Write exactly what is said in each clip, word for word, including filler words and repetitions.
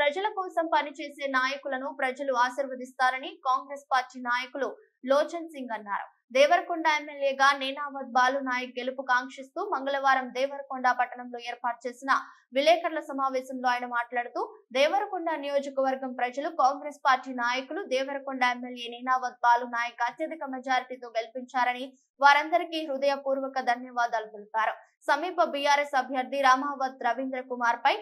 ప్రజల కోసం పనిచేసే నాయకులను ప్రజలు ఆశీర్వదిస్తారని కాంగ్రెస్ పార్టీ నాయకులు లోచన్ సింగ్ అన్నారు. దేవరకొండ ఎమ్మెల్యేగా నేనావత్ బాలు నాయక్ గెలుపు కాంక్షిస్తూ మంగళవారం దేవరకొండ పట్టణంలో ఏర్పాటు చేసిన విలేకరుల సమావేశంలో ఆయన మాట్లాడుతూ దేవరకొండ నియోజకవర్గం ప్రజలు కాంగ్రెస్ పార్టీ నాయకులు దేవరకొండ ఎమ్మెల్యే నేనావత్ బాలు నాయక్ అత్యధిక మెజారిటీతో గెలిపించారని వారందరికీ హృదయపూర్వక ధన్యవాదాలు తెలిపారు. సమీప బీఆర్ఎస్ అభ్యర్థి రామావత్ రవీంద్ర కుమార్ పై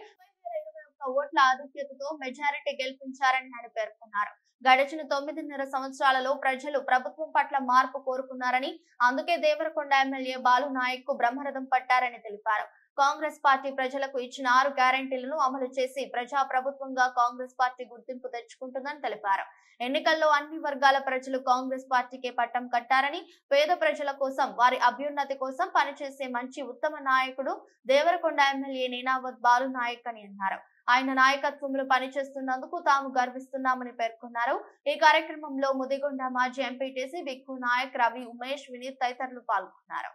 ఓట్ల ఆధిక్యతతో మెజారిటీ గెలిపించారని ఆయన పేర్కొన్నారు. గడిచిన తొమ్మిదిన్నర సంవత్సరాలలో ప్రజలు ప్రభుత్వం పట్ల మార్పు కోరుకున్నారని, అందుకే దేవరకొండ ఎమ్మెల్యే బాలు నాయక్ కు బ్రహ్మరథం పట్టారని తెలిపారు. కాంగ్రెస్ పార్టీ ప్రజలకు ఇచ్చిన ఆరు గ్యారెంటీలను అమలు చేసి ప్రజా ప్రభుత్వంగా కాంగ్రెస్ పార్టీ గుర్తింపు తెచ్చుకుంటుందని తెలిపారు. ఎన్నికల్లో అన్ని వర్గాల ప్రజలు కాంగ్రెస్ పార్టీకే పట్టం కట్టారని, పేద ప్రజల కోసం వారి అభ్యున్నతి కోసం పనిచేసే మంచి ఉత్తమ నాయకుడు దేవరకొండ ఎమ్మెల్యే నేనావత్ బాలు నాయక్ అని అన్నారు. ఆయన నాయకత్వంలో పనిచేస్తున్నందుకు తాము గర్విస్తున్నామని పేర్కొన్నారు. ఈ కార్యక్రమంలో ముదిగొండ మాజీ ఎంపీటీసీ బిక్కు నాయక్, రవి, ఉమేష్, వినీత్ తదితరులు పాల్గొన్నారు.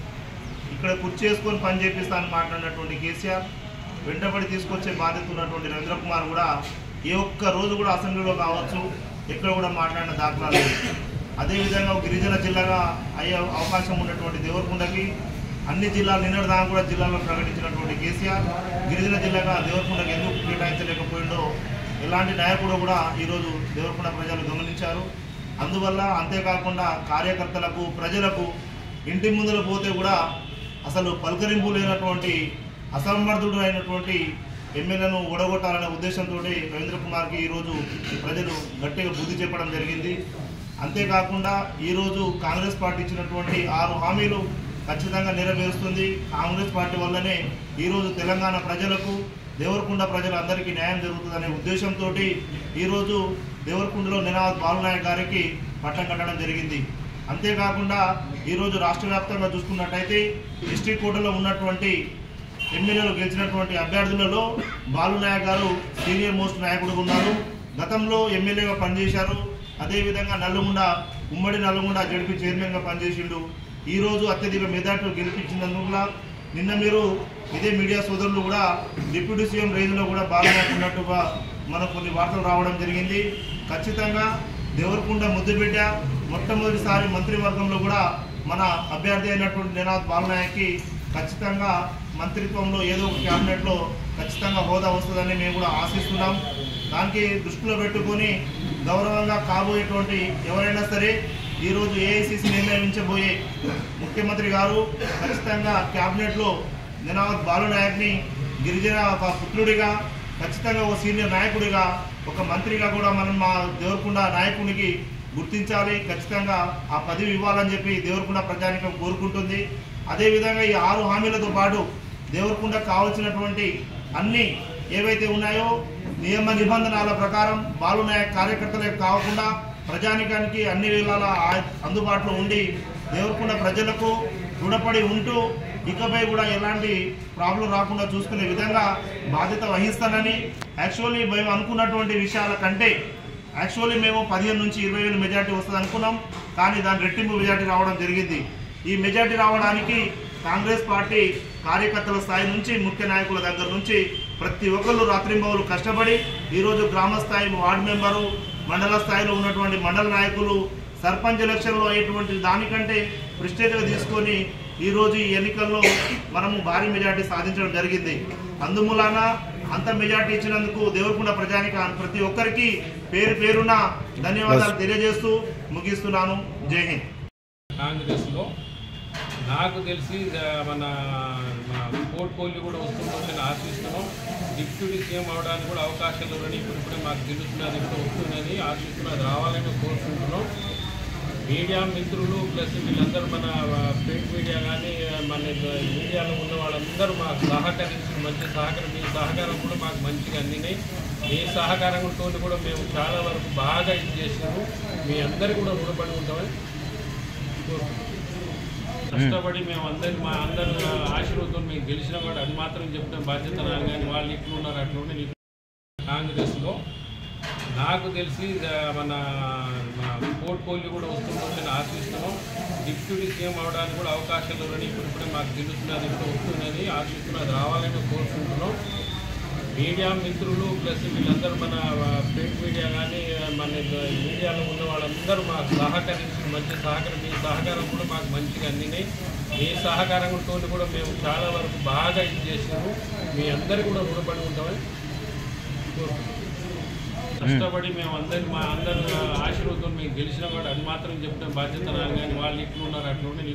ఇక్కడ కుర్చీ చేసుకొని పని చేపిస్తానని మాట్లాడినటువంటి కేసీఆర్ వెంటబడి తీసుకొచ్చే బాధ్యత ఉన్నటువంటి రవీంద్ర కుమార్ కూడా ఏ ఒక్క రోజు కూడా అసెంబ్లీలో కావచ్చు ఎక్కడ కూడా మాట్లాడిన దాఖలాలు. అదేవిధంగా గిరిజన జిల్లాగా అయ్యే అవకాశం ఉన్నటువంటి దేవరకొండకి అన్ని జిల్లాలు నిన్నటి దాకా కూడా జిల్లాలో ప్రకటించినటువంటి కేసీఆర్ గిరిజన జిల్లాగా దేవరకొండకు ఎందుకు కేటాయించలేకపోయిందో ఎలాంటి నాయకుడు కూడా ఈరోజు దేవరకొండ ప్రజలు గమనించారు. అందువల్ల అంతేకాకుండా కార్యకర్తలకు ప్రజలకు ఇంటి ముందులో పోతే కూడా అసలు పలకరింపు లేనటువంటి అసమర్థుడు అయినటువంటి ఎమ్మెల్యేను ఓడగొట్టాలనే ఉద్దేశంతో రవీంద్ర కుమార్కి ఈరోజు ప్రజలు గట్టిగా బుద్ధి చెప్పడం జరిగింది. అంతేకాకుండా ఈరోజు కాంగ్రెస్ పార్టీ ఇచ్చినటువంటి ఆరు హామీలు ఖచ్చితంగా నెరవేరుస్తుంది. కాంగ్రెస్ పార్టీ వల్లనే ఈరోజు తెలంగాణ ప్రజలకు దేవరకొండ ప్రజలందరికీ న్యాయం జరుగుతుందనే ఉద్దేశంతో ఈరోజు దేవరకొండలో నేనావత్ బాలు నాయక్ గారికి పట్టం కట్టడం జరిగింది. అంతేకాకుండా ఈరోజు రాష్ట్ర వ్యాప్తంగా చూసుకున్నట్టయితే డిస్ట్రిక్ట్ కోర్టులో ఉన్నటువంటి ఎమ్మెల్యేలు గెలిచినటువంటి అభ్యర్థులలో బాలు నాయక్ గారు సీనియర్ మోస్ట్ నాయకుడు ఉన్నారు. గతంలో ఎమ్మెల్యేగా పనిచేశారు. అదేవిధంగా నల్లగొండ ఉమ్మడి నల్లగొండ జడ్పీ చైర్మన్గా పనిచేసిండు. ఈరోజు అత్యధిక మెజార్టీ గెలిపించినందువల్ల నిన్న మీరు ఇదే మీడియా సోదరులు కూడా డిప్యూటీ సీఎం రేంజ్లో కూడా బాలు నాయక్ ఉన్నట్టుగా మనకు కొన్ని వార్తలు రావడం జరిగింది. ఖచ్చితంగా దేవరకొండ ముద్దుబిడ్డ మొట్టమొదటిసారి మంత్రివర్గంలో కూడా మన అభ్యర్థి అయినటువంటి నేనావత్ బాలు నాయక్కి ఖచ్చితంగా మంత్రిత్వంలో ఏదో ఒక క్యాబినెట్లో ఖచ్చితంగా హోదా వస్తుందని మేము కూడా ఆశిస్తున్నాం. దానికి దృష్టిలో పెట్టుకొని గౌరవంగా కాబోయేటువంటి ఎవరైనా సరే ఈరోజు ఏఐసిసి నిర్ణయించబోయే ముఖ్యమంత్రి గారు ఖచ్చితంగా క్యాబినెట్లో నేనావత్ బాలు నాయక్ని గిరిజన ఒక పుత్రుడిగా ఖచ్చితంగా ఒక సీనియర్ నాయకుడిగా ఒక మంత్రిగా కూడా మనం మా దేవరకొండ నాయకునికి గుర్తించాలి. ఖచ్చితంగా ఆ పదవి ఇవ్వాలని చెప్పి దేవరకొండ ప్రజానికం కోరుకుంటుంది. అదేవిధంగా ఈ ఆరు హామీలతో పాటు దేవరకొండకు కావాల్సినటువంటి అన్ని ఏవైతే ఉన్నాయో నియమ నిబంధనల ప్రకారం బాలు నాయక్ కార్యకర్తలకు కాకుండా ప్రజానికానికి అన్ని వేళల అందుబాటులో ఉండి దేవరకొండ ప్రజలకు రుణపడి ఉంటూ ఇకపై కూడా ఎలాంటి ప్రాబ్లం రాకుండా చూసుకునే విధంగా బాధ్యత వహిస్తానని, యాక్చువల్లీ మేము అనుకున్నటువంటి విషయాల కంటే యాక్చువల్లీ మేము పదిహేను నుంచి ఇరవై వేలు మెజార్టీ వస్తుంది అనుకున్నాం. కానీ దాని రెట్టింపు మెజార్టీ రావడం జరిగింది. ఈ మెజార్టీ రావడానికి కాంగ్రెస్ పార్టీ కార్యకర్తల స్థాయి నుంచి ముఖ్య నాయకుల దగ్గర నుంచి ప్రతి ఒక్కళ్ళు రాత్రింబవళ్ళు కష్టపడి ఈరోజు గ్రామ స్థాయి వార్డు మెంబరు, మండల స్థాయిలో ఉన్నటువంటి మండల నాయకులు, సర్పంచ్ ఎలక్షన్లో అయ్యేటువంటి దానికంటే ప్రెస్టేజ్గా తీసుకొని ఈరోజు ఈ ఎన్నికల్లో మనము భారీ మెజార్టీ సాధించడం జరిగింది. అందుమూలన అంత మెజార్టీ ఇచ్చినందుకు దేవరకొండ ప్రజానిక ప్రతి ఒక్కరికి పేరు పేరున ధన్యవాదాలు తెలియజేస్తూ ముగిస్తున్నాను. జై హింద్. కాంగ్రెస్లో నాకు తెలిసి మన పోర్ట్ఫోలియో కూడా వస్తుందని ఆశిస్తున్నాం. డిప్యూటీ సీఎం అవడానికి కూడా అవకాశాలు ఉన్నాయి. ఇప్పుడు ఇప్పుడే మాకు తెలుస్తున్నది, ఇప్పుడు వస్తుందని ఆశిస్తున్నాం. అది రావాలని కోరుకుంటున్నాం. మీడియా మిత్రులు ప్లస్ వీళ్ళందరూ మన ప్రింట్ మీడియా కానీ మన మీడియాలో ఉన్న వాళ్ళందరూ మాకు సహకరించి మంచి సహకారం, మీ సహకారం కూడా మాకు మంచిగా అందినాయి. మీ సహకారంతో కూడా మేము చాలా వరకు బాగా ఇది చేసాము. మీ అందరికీ కూడా రుణపడి ఉంటామని కష్టపడి మేము అందరి మా అందరి ఆశీర్వాదంతో మేము గెలిచిన కూడా అది మాత్రం చెప్తాం బాధ్యత రాని. కానీ వాళ్ళు ఇట్లు ఉన్నారు అట్లా ఉండి కాంగ్రెస్లో నాకు తెలిసి మన పోర్ట్ఫోలియో కూడా వస్తుందని ఆశిస్తున్నాం. డిప్యూటీ సీఎం అవడానికి కూడా అవకాశాలు ఉన్నాయి. ఇప్పుడు ఇప్పుడే మాకు తెలుస్తున్నది, ఇప్పుడు వస్తుందని ఆశిస్తున్నాం. అది రావాలని కోరుకుంటున్నాం. మీడియా మిత్రులు ప్లస్ వీళ్ళందరూ మన ప్రింట్ మీడియా కానీ మన మీడియాలో ఉన్న వాళ్ళందరూ మాకు సహకరించి మంచి సహకారం మీ సహకారం కూడా మాకు మంచిగా అందినాయి. మీ సహకారంతో కూడా మేము చాలా వరకు బాగా ఇది చేసాము. మీ అందరికీ కూడా రుణపడి ఉంటామని కష్టపడి మేము అందరి మా అందరి ఆశీర్వాదం మేము గెలిచిన కూడా అది మాత్రం చెప్తాం బాధ్యత నాని కానీ వాళ్ళు ఇట్లు ఉన్నారు అట్లా ఉండి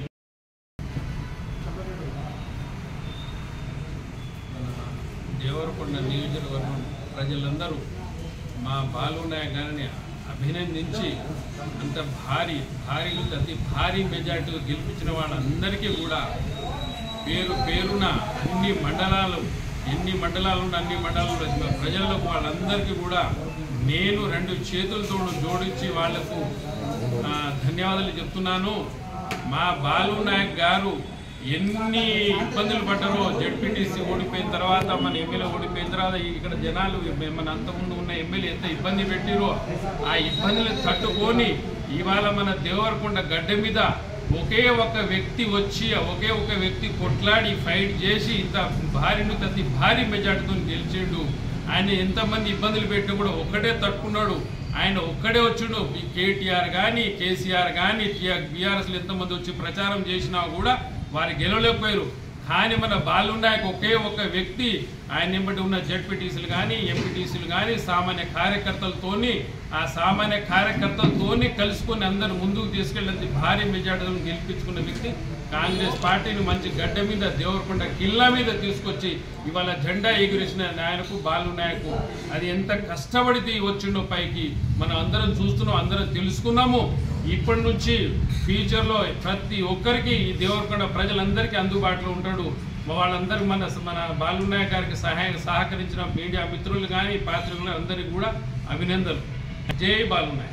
దేవరకొండ నియోజకవర్గం ప్రజలందరూ మా బాలు నాయక్ గారిని అభినందించి అంత భారీ భారీ అతి భారీ మెజార్టీతో గెలిపించిన వాళ్ళందరికీ కూడా పేరు పేరున అన్ని మండలాలు ఎన్ని మండలాలు ఉన్న అన్ని మండలాలు ప్రజలకు వాళ్ళందరికీ కూడా నేను రెండు చేతులతో జోడించి వాళ్లకు ధన్యవాదాలు చెప్తున్నాను. మా బాలు నాయక్ గారు ఎన్ని ఇబ్బందులు పడ్డారో జెడ్పీటీసీ ఓడిపోయిన తర్వాత మన ఎమ్మెల్యే ఓడిపోయిన తర్వాత ఇక్కడ జనాలు మన అంతకుముందు ఉన్న ఎమ్మెల్యే ఎంత ఇబ్బంది పెట్టిరో ఆ ఇబ్బందులు తట్టుకొని ఇవాళ మన దేవరకొండ గడ్డ మీద ఒకే ఒక వ్యక్తి వచ్చి ఒకే ఒక వ్యక్తి కొట్లాడి ఫైట్ చేసి ఇంత భారీ అతి భారీ మెజార్టీతో గెలిచిండు. ఆయన ఎంతమంది ఇబ్బందులు పెట్టినా కూడా ఒక్కడే తట్టుకున్నాడు. ఆయన ఒక్కడే వచ్చిండు. కేటీఆర్ కానీ కేసీఆర్ కానీ బీఆర్ఎస్లు ఎంతమంది వచ్చి ప్రచారం చేసినా కూడా వారు గెలవలేకపోయారు. కానీ మన బాలు నాయక్ ఒకే ఒక వ్యక్తి ఆయన వెంబడి ఉన్న జెడ్పీటీసీలు కానీ ఎంపీటీసీలు కానీ సామాన్య కార్యకర్తలతోని ఆ సామాన్య కార్యకర్తలతోని కలుసుకొని అందరూ ముందుకు తీసుకెళ్ళి భారీ మెజార్టీలను గెలిపించుకున్న వ్యక్తి కాంగ్రెస్ పార్టీని మంచి గడ్డ మీద దేవరకొండ కిల్లా మీద తీసుకొచ్చి ఇవాళ జెండా ఎగురేసిన నాయకు బాలు నాయకు అది ఎంత కష్టపడితే వచ్చిండో పైకి మనం అందరం చూస్తున్నాం, అందరం తెలుసుకున్నాము. ఇప్పటి నుంచి ఫ్యూచర్లో ప్రతి ఒక్కరికి ఈ దేవరకొండ ప్రజలందరికీ అందుబాటులో ఉంటాడు. వాళ్ళందరూ మన మన బాలు నాయక్ గారికి సహాయం సహకరించిన మీడియా మిత్రులు కానీ పాత్రికులు అందరికీ కూడా అభినందనలు. జై బాలు నాయక్.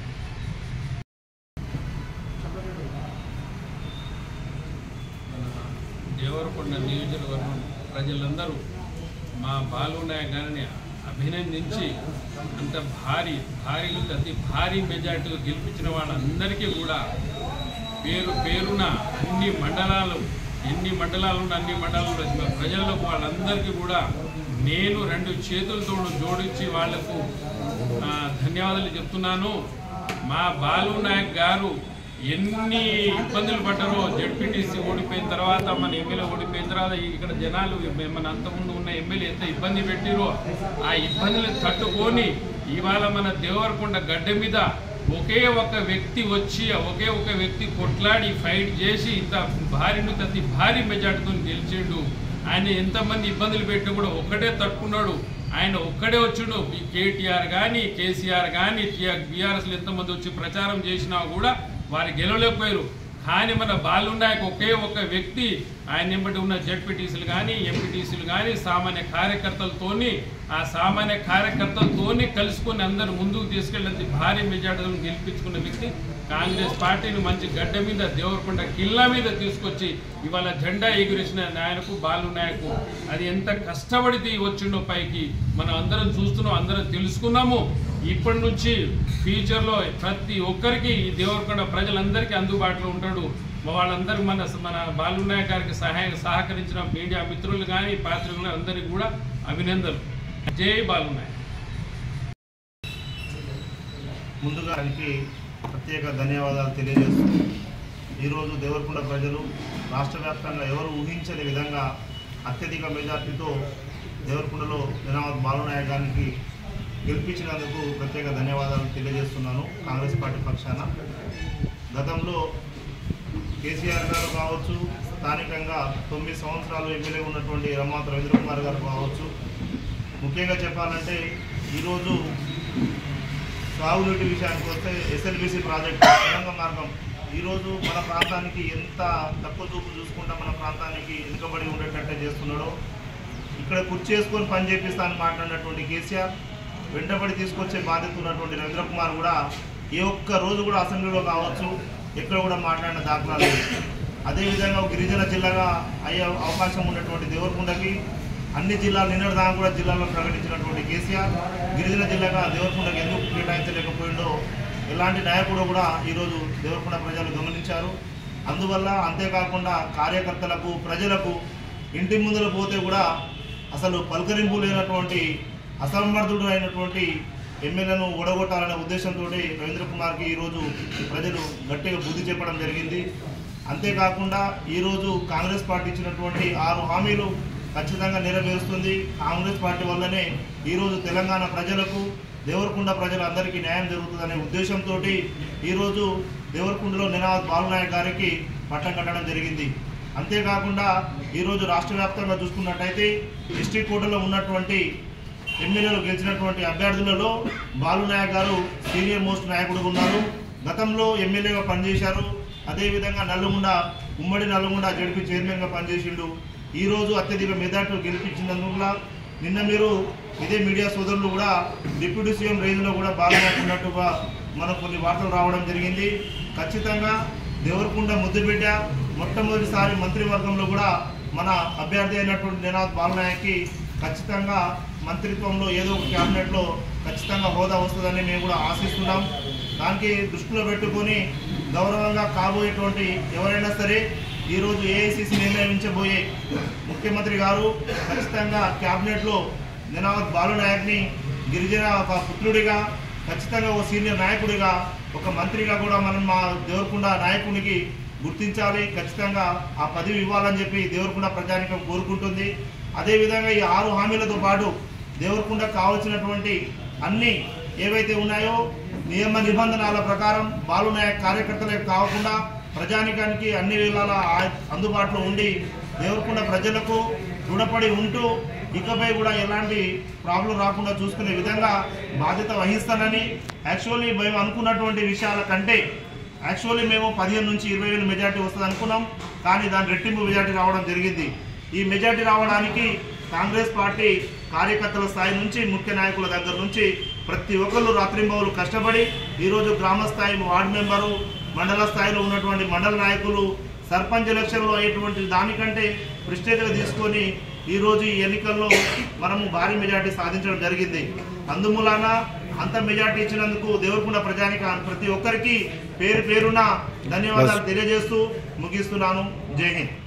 దేవరకొండ నియోజకవర్గం ప్రజలందరూ మా బాలు నాయక్ గారిని అభినందించి అంత భారీ భారీ అతి భారీ మెజార్టీతో గెలిపించిన వాళ్ళందరికీ కూడా పేరు పేరున అన్ని మండలాలు ఎన్ని మండలాలు ఉన్న అన్ని మండలాలు ప్రజలకు వాళ్ళందరికీ కూడా నేను రెండు చేతులతో జోడించి వాళ్లకు ధన్యవాదాలు చెప్తున్నాను. మా బాలు నాయక్ గారు ఎన్ని ఇబ్బందులు పడ్డారో జెడ్పీటీసీ ఓడిపోయిన తర్వాత మన ఎమ్మెల్యే ఓడిపోయిన తర్వాత ఇక్కడ జనాలు మన అంతకుముందు ఉన్న ఎమ్మెల్యే ఎంత ఇబ్బంది పెట్టిరో ఆ ఇబ్బందులు తట్టుకొని ఇవాళ మన దేవరకొండ గడ్డ మీద ఒకే ఒక వ్యక్తి వచ్చి ఒకే ఒక వ్యక్తి కొట్లాడి ఫైట్ చేసి ఇంత భారీ అతి భారీ మెజార్టీతో గెలిచిండు. ఆయన ఎంతమంది ఇబ్బందులు పెట్టినా కూడా ఒక్కడే తట్టుకున్నాడు. ఆయన ఒక్కడే వచ్చిండు. కేటీఆర్ కానీ కేసీఆర్ కానీ బీఆర్ఎస్లు ఎంతమంది వచ్చి ప్రచారం చేసినా కూడా వారు గెలవలేకపోయారు. కానీ మన బాలు నాయక్ ఒకే ఒక వ్యక్తి ఆయన వెంబడి ఉన్న జెడ్పీటీసీలు కానీ ఎంపీటీసీలు కానీ సామాన్య కార్యకర్తలతోని ఆ సామాన్య కార్యకర్తలతోని కలుసుకొని అందరూ ముందుకు తీసుకెళ్ళి భారీ మెజార్టీలను గెలిపించుకున్న వ్యక్తి కాంగ్రెస్ పార్టీని మంచి గడ్డ మీద దేవరకొండ కిల్లా మీద తీసుకొచ్చి ఇవాళ జెండా ఎగురేసిన నాయకు బాలు నాయకు అది ఎంత కష్టపడితే వచ్చిండో పైకి మనం అందరం చూస్తున్నాం, అందరం తెలుసుకున్నాము. ఇప్పటి నుంచి ఫ్యూచర్లో ప్రతి ఒక్కరికి ఈ దేవరకొండ ప్రజలందరికీ అందుబాటులో ఉంటాడు. వాళ్ళందరూ మన మన బాలు నాయక్ గారికి సహాయం సహకరించిన మీడియా మిత్రులు కానీ పాత్రికులు అందరికీ కూడా అభినందనలు. జై బాలు నాయక్. ముందుగా ప్రత్యేక ధన్యవాదాలు తెలియజేస్తూ ఈరోజు దేవరకొండ ప్రజలు రాష్ట్ర వ్యాప్తంగా ఎవరు ఊహించని విధంగా అత్యధిక మెజార్టీతో దేవరకొండలో జనాభా బాలు నాయక్ గారికి గెలిపించినందుకు ప్రత్యేక ధన్యవాదాలు తెలియజేస్తున్నాను కాంగ్రెస్ పార్టీ పక్షాన. గతంలో కేసీఆర్ గారు కావచ్చు, స్థానికంగా తొమ్మిది సంవత్సరాలు ఎమ్మెల్యే ఉన్నటువంటి రమాత రవీంద్ర కుమార్ గారు కావచ్చు, ముఖ్యంగా చెప్పాలంటే ఈరోజు సాగునీటి విషయానికి వస్తే ఎస్ఎల్బీసీ ప్రాజెక్టు తెలంగాణ మార్గం ఈరోజు మన ప్రాంతానికి ఎంత తక్కువ చూపు చూసుకుంటా మన ప్రాంతానికి వెనుకబడి ఉండేటట్టే చేస్తున్నాడో, ఇక్కడ కుర్చీ చేసుకొని పని చేపిస్తానని మాట్లాడినటువంటి కేసీఆర్ వెంటబడి తీసుకొచ్చే బాధ్యత ఉన్నటువంటి రవీంద్ర కుమార్ కూడా ఏ ఒక్క రోజు కూడా అసెంబ్లీలో కావచ్చు ఎక్కడ కూడా మాట్లాడిన దాఖలాలు. అదేవిధంగా గిరిజన జిల్లాగా అయ్యే అవకాశం ఉన్నటువంటి దేవరకొండకి అన్ని జిల్లాలు నిన్నటి దాకా కూడా జిల్లాలో ప్రకటించినటువంటి కేసీఆర్ గిరిజన జిల్లాగా దేవరకొండకి ఎందుకు కేటాయించలేకపోయిందో ఎలాంటి నాయకుడు కూడా ఈరోజు దేవరకొండ ప్రజలు గమనించారు. అందువల్ల అంతేకాకుండా కార్యకర్తలకు ప్రజలకు ఇంటి ముందర పోతే కూడా అసలు పలకరింపు లేనటువంటి అసమర్థుడు అయినటువంటి ఎమ్మెల్యేను ఓడగొట్టాలనే ఉద్దేశంతో రవీంద్ర కుమార్కి ఈరోజు ప్రజలు గట్టిగా బుద్ధి చెప్పడం జరిగింది. అంతేకాకుండా ఈరోజు కాంగ్రెస్ పార్టీ ఇచ్చినటువంటి ఆరు హామీలు ఖచ్చితంగా నెరవేరుస్తుంది. కాంగ్రెస్ పార్టీ వల్లనే ఈరోజు తెలంగాణ ప్రజలకు దేవరకొండ ప్రజలందరికీ న్యాయం జరుగుతుందనే ఉద్దేశంతో ఈరోజు దేవరకొండలో నినాద్ బాలునాయక్ గారికి పట్టం కట్టడం జరిగింది. అంతేకాకుండా ఈరోజు రాష్ట్ర వ్యాప్తంగా చూసుకున్నట్టయితే ఎస్టీ కోటలో ఉన్నటువంటి ఎమ్మెల్యేలు గెలిచినటువంటి అభ్యర్థులలో బాలునాయక్ గారు సీనియర్ మోస్ట్ నాయకుడు ఉన్నారు. గతంలో ఎమ్మెల్యేగా పనిచేశారు. అదేవిధంగా నల్లగొండ ఉమ్మడి నల్లగొండ జడ్పీ చైర్మన్గా పనిచేసిండు. ఈరోజు అత్యధిక మెజార్టీ గెలిపించినందువల్ల నిన్న మీరు ఇదే మీడియా సోదరులు కూడా డిప్యూటీ సీఎం రేంజ్లో కూడా బాలునాయక్ ఉన్నట్టుగా మనకు కొన్ని వార్తలు రావడం జరిగింది. ఖచ్చితంగా దేవరకొండ ముద్దుబిడ్డ మొట్టమొదటిసారి మంత్రివర్గంలో కూడా మన అభ్యర్థి అయినటువంటి నినాద్ బాలునాయక్కి ఖచ్చితంగా మంత్రిత్వంలో ఏదో ఒక క్యాబినెట్లో ఖచ్చితంగా హోదా వస్తుందని మేము కూడా ఆశిస్తున్నాం. దానికి దృష్టిలో పెట్టుకొని గౌరవంగా కాబోయేటువంటి ఎవరైనా సరే ఈరోజు ఏఐసిసి నిర్ణయించబోయే ముఖ్యమంత్రి గారు ఖచ్చితంగా క్యాబినెట్లో నినాద్ బాలునాయక్ని గిరిజన ఒక పుత్రుడిగా ఖచ్చితంగా ఓ సీనియర్ నాయకుడిగా ఒక మంత్రిగా కూడా మనం మా దేవరకొండ నాయకునికి గుర్తించాలి. ఖచ్చితంగా ఆ పదవి ఇవ్వాలని చెప్పి దేవరకొండ ప్రజానికం కోరుకుంటుంది. అదేవిధంగా ఈ ఆరు హామీలతో పాటు దేవరకొండ కావాల్సినటువంటి అన్ని ఏవైతే ఉన్నాయో నియమ నిబంధనల ప్రకారం బాలునాయక్ కార్యకర్తలకు కాకుండా ప్రజానికానికి అన్ని వేళలా అందుబాటులో ఉండి దేవరకొండ ప్రజలకు రుణపడి ఉంటూ ఇకపై కూడా ఎలాంటి ప్రాబ్లం రాకుండా చూసుకునే విధంగా బాధ్యత వహిస్తానని యాక్చువల్లీ మేము అనుకున్నటువంటి విషయాల కంటే యాక్చువల్లీ మేము పదిహేను నుంచి ఇరవై వేలు మెజార్టీ వస్తుంది అనుకున్నాం. కానీ దాని రెట్టింపు మెజార్టీ రావడం జరిగింది. ఈ మెజార్టీ రావడానికి కాంగ్రెస్ పార్టీ కార్యకర్తల స్థాయి నుంచి ముఖ్య నాయకుల దగ్గర నుంచి ప్రతి ఒక్కళ్ళు రాత్రింబవలు కష్టపడి ఈరోజు గ్రామ స్థాయి వార్డు మెంబరు మండల స్థాయిలో ఉన్నటువంటి మండల నాయకులు సర్పంచ్ ఎలక్షన్లో అయ్యేటువంటి దానికంటే ప్రెస్టేజ్గా తీసుకొని ఈరోజు ఈ ఎన్నికల్లో మనము భారీ మెజార్టీ సాధించడం జరిగింది. అందుమూలాన అంత మెజార్టీ ఇచ్చినందుకు దేవరకొండ ప్రజానిక ప్రతి ఒక్కరికి పేరు పేరున ధన్యవాదాలు తెలియజేస్తూ ముగిస్తున్నాను. జై హింద్.